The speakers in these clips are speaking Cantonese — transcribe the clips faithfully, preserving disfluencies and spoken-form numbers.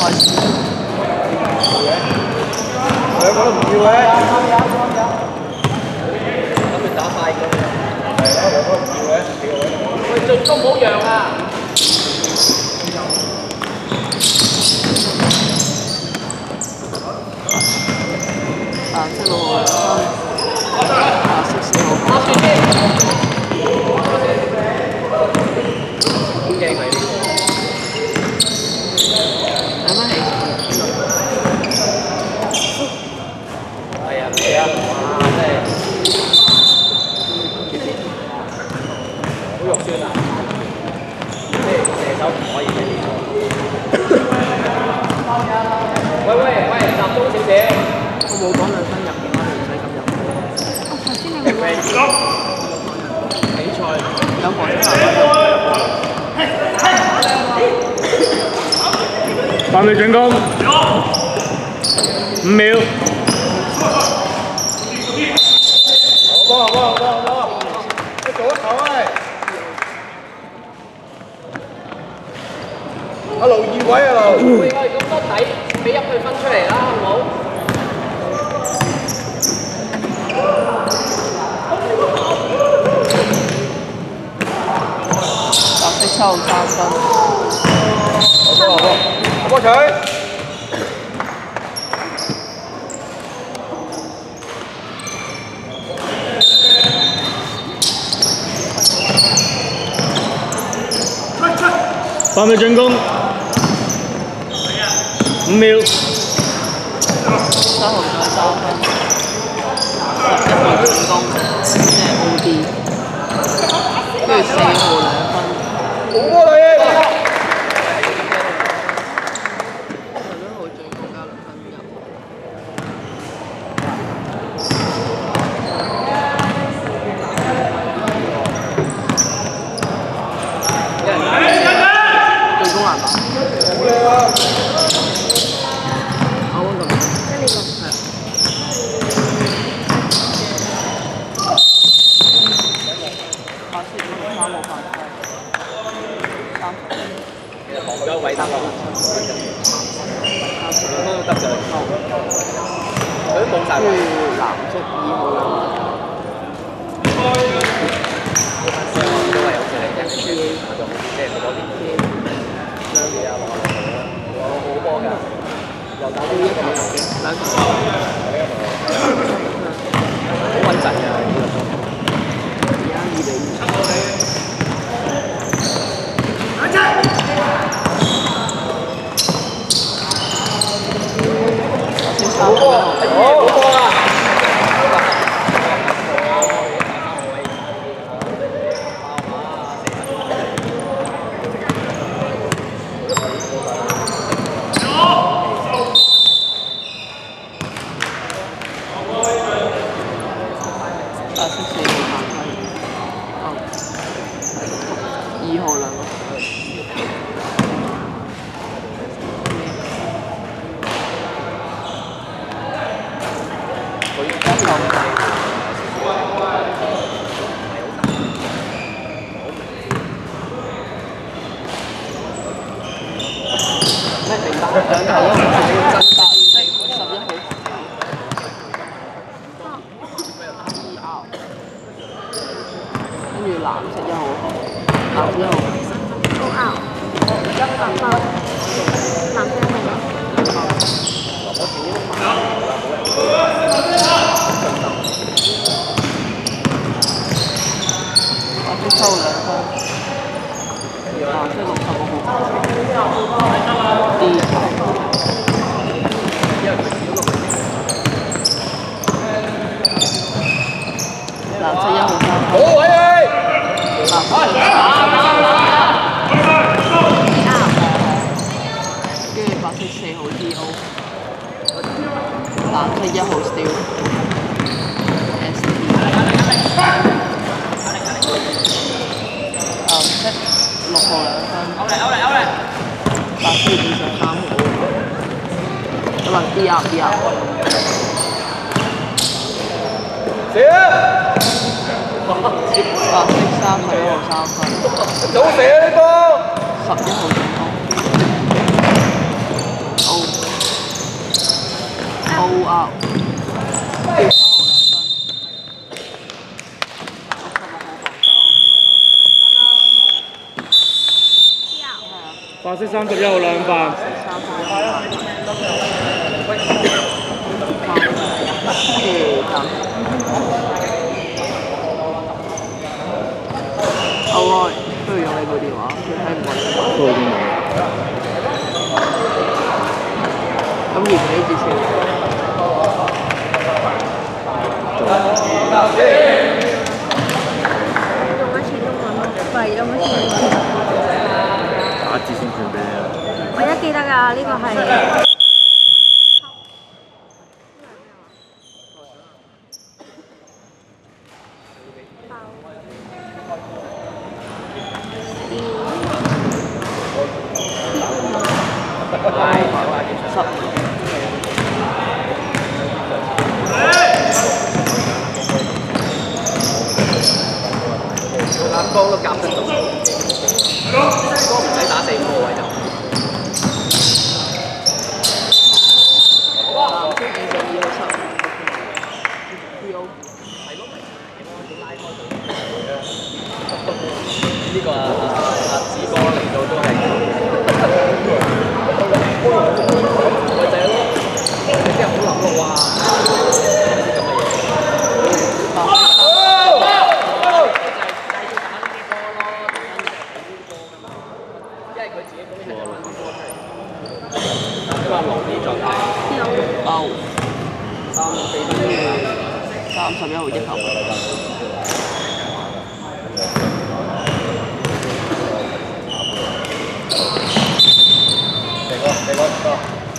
開始。 兩個都唔要嘅。 咁佢打快咁。 係啊，兩個都唔要嘅，幾個位？ 喂，進攻唔好讓啊！ 啊，即係六號兩分，啊，十四號打住先。好驚佢呢個。 兩分起。 係啊，係啊，哇！真係好肉酸啊！即係射手唔可以俾呢個。喂喂喂，集中少少。 我冇講兩分入嘅，我哋唔使咁入。我頭先你冇講。比賽有何出嚟？ 三秒進攻，五秒。 好波好波好波好波！一做一球啊！阿盧二位啊盧。 喂，我哋咁多底，俾入去分出嚟啦，好唔好？ 白色七號三分。 好波好波，好波取。 三秒進攻，五秒。 三號再三分，十一號進攻，即係 O D， 跟住四號兩分。 好波你！ 十一號進攻加兩分入。進攻籃板。 好靚啊！ 我揾咁，即係呢個係。八四五三號犯規，三十。 其實防咗位得啦，兩分都得嘅，佢都冇晒位。 跟住藍色二號兩分。 都係有時嚟嘅，輸嗰種即係嗰邊兩嘢啊，落落好波㗎，又打到一球， 兩球。 好穩陣㗎呢個。 而家二比二。 好波，好好波啦！ 白色四號犯規，哦，二號兩個。一球。咩名單？兩球咯，白色十一號。跟住藍色一號，藍色一號。 好拗，一百分，藍色一號。 白色抽兩分，藍色六十個號。D 球。藍色一號三分。 好位你！ 藍色三分。跟住白色四號 D O， 藍色一號 Steal。S T。藍色六號兩分。 歐嚟歐嚟歐嚟！ 白色二十三號。可能 D R D R。 射！ 白色三十一號三分。 早射啊呢波！ 十一號進攻。 白色三十一號兩飯。 三十一飯。跟住好啊，不如用你部電話，佢睇唔過。 都有啲咁而家呢支先。 用一次中文咯，唔係用一次英文。 打字先算俾你啦。 我而家記得㗎，呢個係。 眼光都夾得到，哥唔使打四個位就。 藍色二十二號十。 係咯，拉開佢。呢個啊啊子哥嚟到都係。咪就係咯，你啲人好諗咯，哇！ 包三十四分鐘，三十一號一球。 嚟個嚟個嚟個。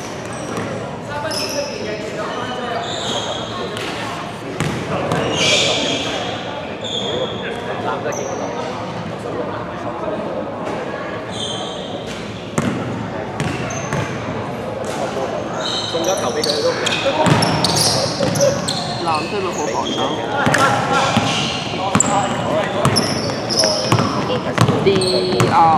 攬得幾多？送咗球俾佢都唔得。 藍色咪好防守。D R。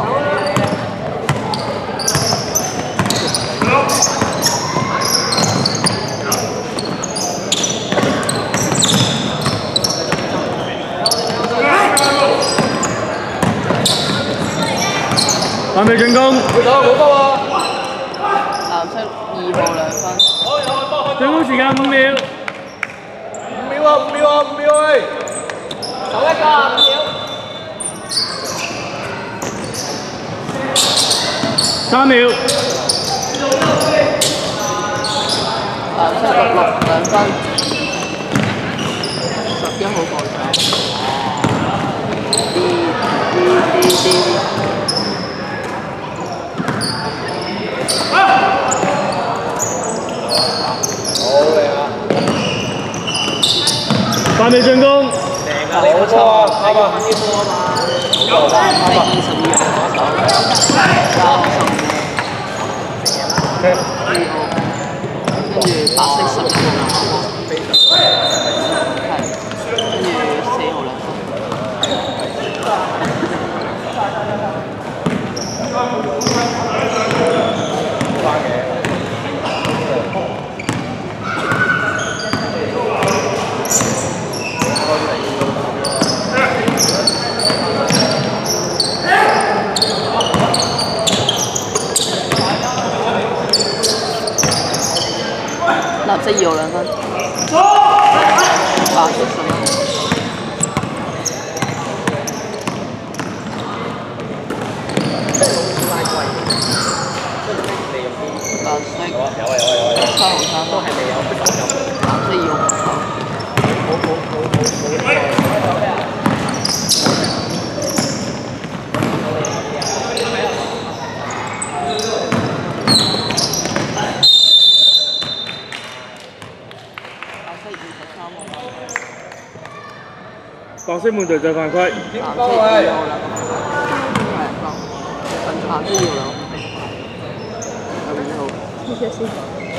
準備進攻。 會打好多啊！ 藍色二號兩分。 進攻時間五秒。 五秒啊！五秒啊！五秒喂！ 手一個五秒。 三秒。 藍色六六兩分。十一號防守。D D D D。 準備進攻。 正啊！你個球啊，啱啊！呢波啊嘛。好啊！ 第二十二號防守。加十五。二號。跟住白色十一號兩分。係。跟住四號兩藍色二號兩分，白色十一號。藍色有啊有啊有啊有啊！ 三號三分， 都係未有手感。 藍色二號防守。 好好好好好咩啊？ 白色門隊就犯規。 藍色二號兩分，係放，藍色二號兩分，有二號。 呢隻先。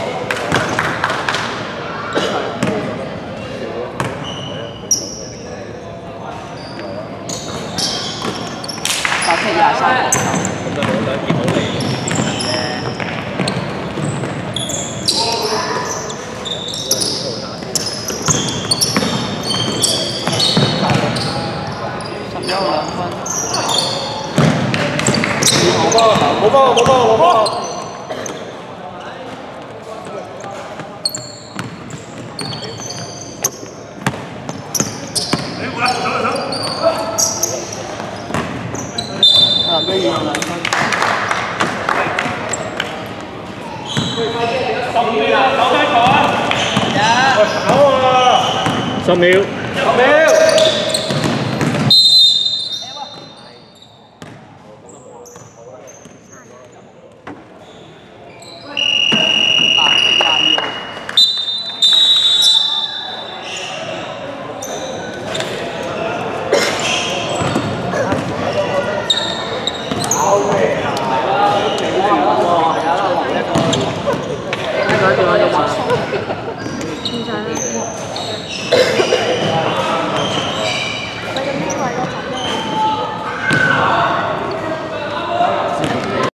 白色廿三防守。 咁就兩兩件好嚟。十一號兩分，二號冇波冇波冇波。 啊，俾二兩分。 十秒。 十秒。